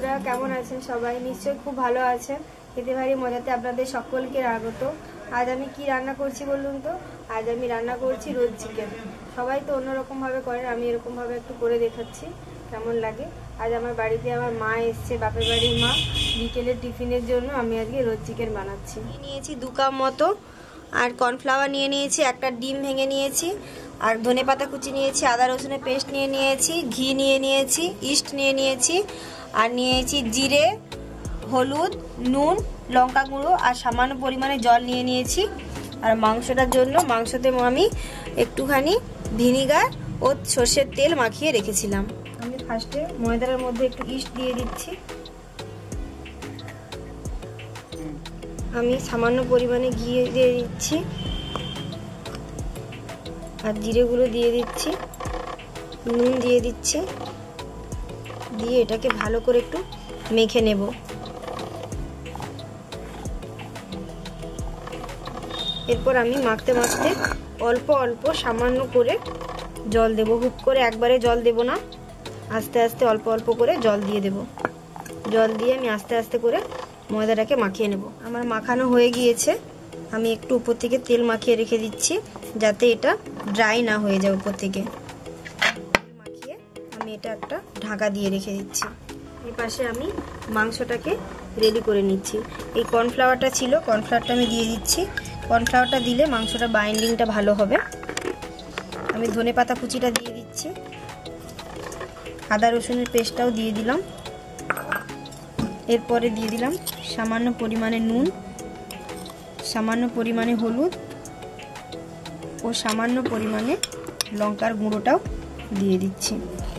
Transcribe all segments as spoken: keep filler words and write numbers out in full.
বন্ধুরা, কেমন আছেন সবাই? নিশ্চয়ই খুব ভালো আছেন। খেতে ভারী মজাতে আপনাদের সকলকে স্বাগত। আজ আমি কি রান্না করছি বলুন তো? আজ আমি রান্না করছি রোজ চিকেন। সবাই তো অন্যরকম ভাবে করেন, আমি এরকম ভাবে একটু করে দেখাচ্ছি কেমন লাগে। আজ আমার বাড়িতে আমার মা এসছে, বাপের বাড়ির মা। বিকেলের টিফিনের জন্য আমি আজকে রোজ চিকেন বানাচ্ছি। নিয়েছি দু কাপ মতো, আর কর্নফ্লাওয়ার নিয়ে নিয়েছি, একটা ডিম ভেঙে নিয়েছি, আর ধনেপাতা কুচি নিয়েছি, আদা রসুনের পেস্ট নিয়ে নিয়েছি, ঘি নিয়ে নিয়েছি, ইস্ট নিয়ে নিয়েছি, আর নিয়েছি জিরে, হলুদ, নুন, লঙ্কা গুঁড়ো আর সামান্য পরিমাণে জল নিয়ে নিয়েছি। আর মাংসটার জন্য মাংসতে আমি একটুখানি ভিনিগার ও সর্ষের তেল মাখিয়ে রেখেছিলাম। আমি ফার্স্টে ময়দার মধ্যে একটু ইস্ট দিয়ে দিচ্ছি। আমি সামান্য পরিমাণে ঘি দিয়ে দিচ্ছি, আর জিরে গুঁড়ো দিয়ে দিচ্ছি, নুন দিয়ে দিচ্ছি, দিয়ে এটাকে ভালো করে একটু মেখে নেব। এরপর আমি মাখতে মাখতে অল্প অল্প সামান্য করে জল দেব। হুপ করে একবারে জল দেব না, আস্তে আস্তে অল্প অল্প করে জল দিয়ে দেব। জল দিয়ে আমি আস্তে আস্তে করে ময়দাটাকে মাখিয়ে নেব। আমার মাখানো হয়ে গিয়েছে। আমি একটু উপর থেকে তেল মাখিয়ে রেখে দিচ্ছি, যাতে এটা ড্রাই না হয়ে যায়। উপর থেকে মাখিয়ে আমি এটা একটা ঢাকা দিয়ে রেখে দিচ্ছি। এই পাশে আমি মাংসটাকে রেডি করে নিচ্ছি। এই কর্নফ্লাওয়ারটা ছিল, কর্নফ্লাওয়ারটা আমি দিয়ে দিচ্ছি। কর্নফ্লাওয়ারটা দিলে মাংসটা বাইন্ডিংটা ভালো হবে। আমি ধনেপাতা কুচিটা দিয়ে দিচ্ছি, আদা রসুনের পেস্টটাও দিয়ে দিলাম। এরপরে দিয়ে দিলাম সামান্য পরিমাণে নুন, সামান্য পরিমাণে হলুদ ও সামান্য পরিমাণে লঙ্কার গুঁড়োটাও দিয়ে দিচ্ছি।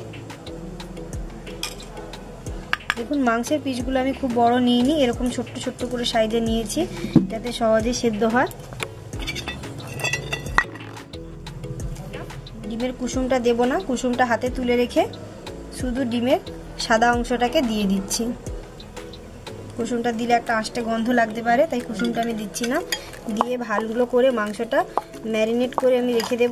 দেখুন, মাংসের পিসগুলো আমি খুব বড় নিইনি, এরকম ছোট্ট ছোট্ট করে সাইজে নিয়েছি, যাতে সহজে সেদ্ধ হয়। ডিমের কুসুমটা দেব না, কুসুমটা হাতে তুলে রেখে শুধু ডিমের সাদা অংশটাকে দিয়ে দিচ্ছি। কুসুমটা দিলে একটা আষ্টে গন্ধ লাগতে পারে, তাই কুসুমটা আমি দিচ্ছি না। দিয়ে ভালো করে মাংসটা ম্যারিনেট করে আমি রেখে দেব।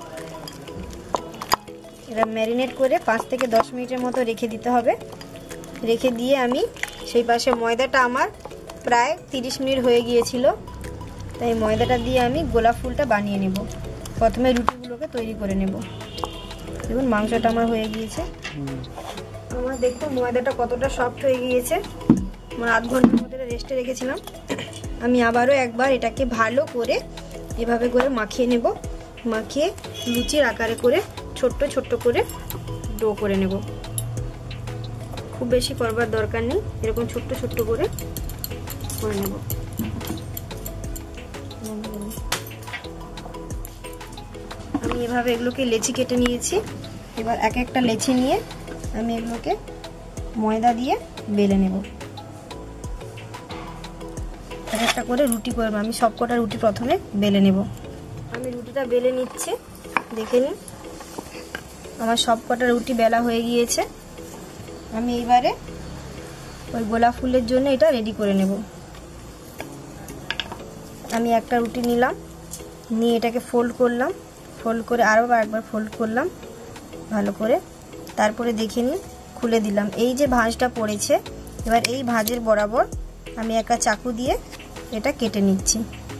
এটা ম্যারিনেট করে পাঁচ থেকে দশ মিনিটের মতো রেখে দিতে হবে। রেখে দিয়ে আমি সেই পাশে ময়দাটা আমার প্রায় তিরিশ মিনিট হয়ে গিয়েছিল, তাই ময়দাটা দিয়ে আমি গোলাপ ফুলটা বানিয়ে নেব। প্রথমে রুটিগুলোকে তৈরি করে নেব। দেখুন, মাংসটা আমার হয়ে গিয়েছে। আমার দেখুন ময়দাটা কতটা সফট হয়ে গিয়েছে। আমার আধ ঘন্টার মতো রেস্টে রেখেছিলাম। আমি আবারও একবার এটাকে ভালো করে এভাবে করে মাখিয়ে নেব। মাখিয়ে লুচির আকারে করে ছোট্ট ছোট্ট করে ডো করে নেব। খুব বেশি করবার দরকার নেই, এরকম ছোট্ট ছোট্ট করে করে নেব। আমি এভাবে এগুলোকে লেচি কেটে নিয়েছি। এবার এক একটা লেচি নিয়ে আমি এগুলোকে ময়দা দিয়ে বেলে নেব। এক একটা করে রুটি করবো। আমি সব কটা রুটি প্রথমে বেলে নেব। আমি রুটিটা বেলে নিচ্ছি, দেখে নিন আমার সব কটা রুটি বেলা হয়ে গিয়েছে। আমি এইবারে ওই গোলাপ ফুলের জন্য এটা রেডি করে নেব। আমি একটা রুটি নিলাম, নিয়ে এটাকে ফোল্ড করলাম, ফোল্ড করে আরও একবার ফোল্ড করলাম ভালো করে। তারপরে দেখে নিন, খুলে দিলাম। এই যে ভাঁজটা পড়েছে, এবার এই ভাঁজের বরাবর আমি একটা চাকু দিয়ে এটা কেটে নিচ্ছি।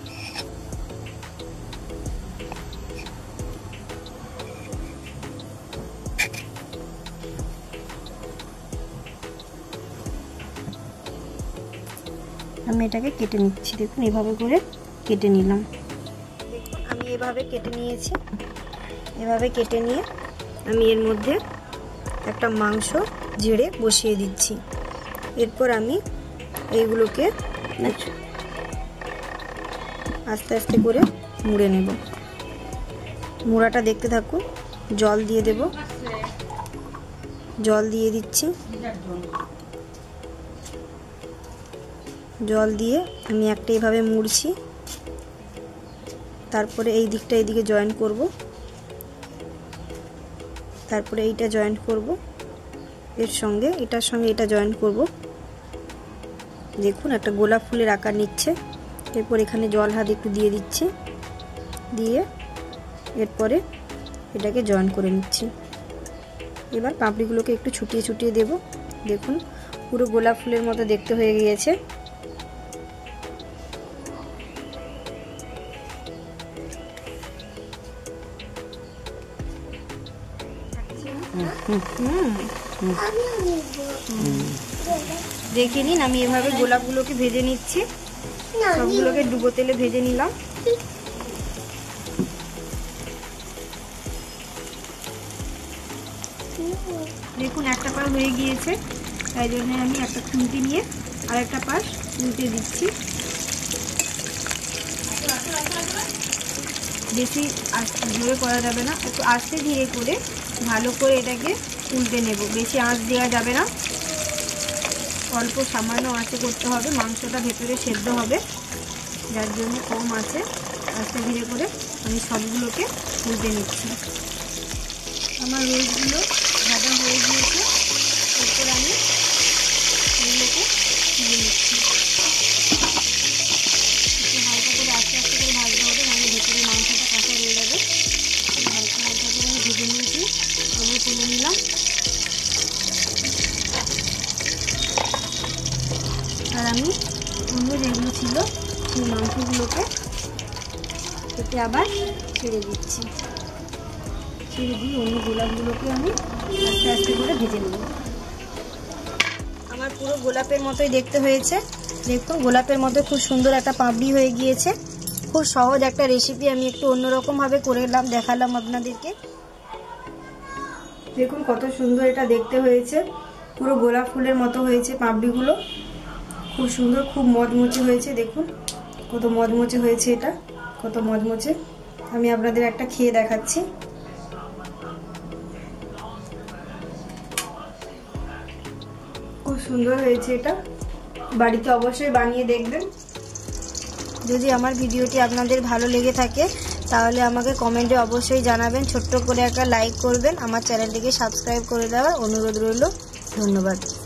আমি এটাকে কেটে নিচ্ছি। দেখুন, এভাবে করে কেটে নিলাম। দেখুন, আমি এভাবে কেটে নিয়েছি। এভাবে কেটে নিয়ে আমি এর মধ্যে একটা মাংস ঝেড়ে বসিয়ে দিচ্ছি। এরপর আমি এইগুলোকে আস্তে আস্তে করে মুড়ে নেব। মুড়াটা দেখতে থাকুন। জল দিয়ে দেব, জল দিয়ে দিচ্ছি। জল দিয়ে আমি একটা এভাবে মুড়ছি। তারপরে এই দিকটা এইদিকে জয়েন করব, তারপরে এইটা জয়েন্ট করব, এর সঙ্গে এটার সঙ্গে এটা জয়েন্ট করব। দেখুন, একটা গোলাপ ফুলের আকার নিচ্ছে। এরপর এখানে জল হাত একটু দিয়ে দিচ্ছি, দিয়ে এরপরে এটাকে জয়েন করে নিচ্ছি। এবার পাপড়িগুলোকে একটু ছুটিয়ে ছুটিয়ে দেব। দেখুন, পুরো গোলাপ ফুলের মতো দেখতে হয়ে গিয়েছে। দেখে নিন, আমি এভাবে গোলাপগুলোকে ভেজে নিচ্ছি। সবগুলোকে ডুবো তেলে ভেজে নিলাম। দেখুন একটা পাশ হয়ে গিয়েছে, তাই জন্য আমি একটা খুন্তি নিয়ে আর একটা পাশ উল্টে দিচ্ছি। বেশি জোরে করা যাবে না, একটু আস্তে ধীরে করে ভালো করে এটাকে উল্টে নেব। বেশি আঁচ দেওয়া যাবে না, অল্প সামান্য আঁচে করতে হবে, মাংসটা ভেতরে সেদ্ধ হবে, যার জন্য কম আঁচে আস্তে ধীরে করে আমি সবগুলোকে উল্টে নিচ্ছি। আমার রোলগুলো ভাজা হয়ে গিয়েছে, এরপর আমি এগুলোকে তুলে নিচ্ছি। একটু হালকা করে আস্তে আস্তে করে ভাজতে হবে, নাহলে ভেতরে মাংসটা কাঁচা রয়ে যাবে। হালকা হালকা করে আমি ভেজে নিয়েছি, এগুলো তুলে নিলাম। আর আমি অন্য যেগুলো ছিল সেই মাংসগুলোকে এতে আবার ছেড়ে দিচ্ছি। ছেড়ে দিয়ে অন্য গোলাপগুলোকে আমি আস্তে আস্তে করে ভেজে নেব। আমার পুরো গোলাপের মতোই দেখতে হয়েছে। দেখুন গোলাপের মতো খুব সুন্দর একটা পাপড়ি হয়ে গিয়েছে। খুব সহজ একটা রেসিপি, আমি একটু অন্যরকমভাবে করলাম, দেখালাম আপনাদেরকে। দেখুন কত সুন্দর এটা দেখতে হয়েছে, পুরো গোলাপ ফুলের মতো হয়েছে পাপড়িগুলো। খুব সুন্দর, খুব মচমচে হয়েছে। দেখুন কত মচমচে হয়েছে, এটা কত মচমচে। আমি আপনাদের একটা খেয়ে দেখাচ্ছি। খুব সুন্দর হয়েছে এটা, বাড়িতে অবশ্যই বানিয়ে দেখবেন। যদি আমার ভিডিওটি আপনাদের ভালো লেগে থাকে তাহলে আমাকে কমেন্টে অবশ্যই জানাবেন, ছোট্ট করে একটা লাইক করবেন, আমার চ্যানেলটিকে সাবস্ক্রাইব করে দেওয়ার অনুরোধ রইল। ধন্যবাদ।